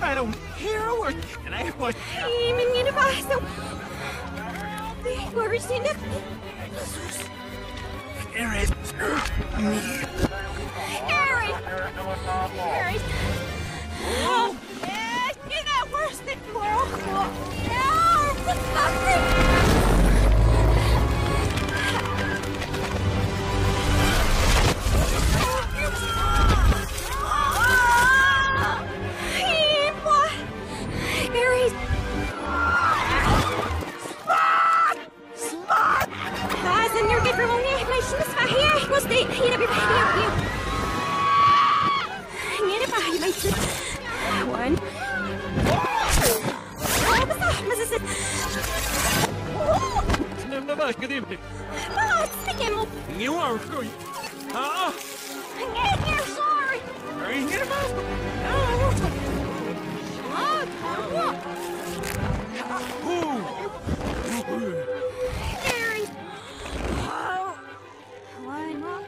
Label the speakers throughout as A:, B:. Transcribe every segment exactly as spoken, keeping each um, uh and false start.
A: kind of hero or can I was
B: Hey, menina basta. Where is he?
A: Ares.
B: Ares! Ares! Oh, yes, get that worse than tomorrow. No, disgusting! Stay here, here, here. Here, here, my sis. One. Oh, basta, masasip.
A: No, no, no, good evening.
B: Ah, sige mo.
A: You are sorry. Ah,
B: Here, here, sorry.
A: are you here, boss?
B: Oh, what?
A: Ooh.
B: Gary. Oh. One more.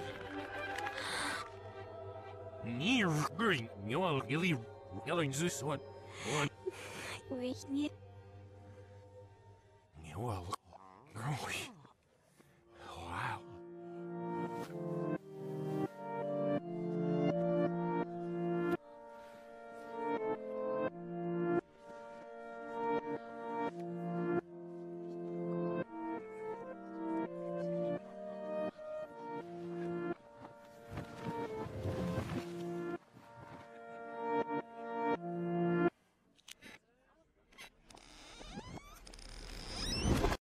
A: You're green. You are really yelling this one. One.
B: Wait, yeah.
A: You are growing.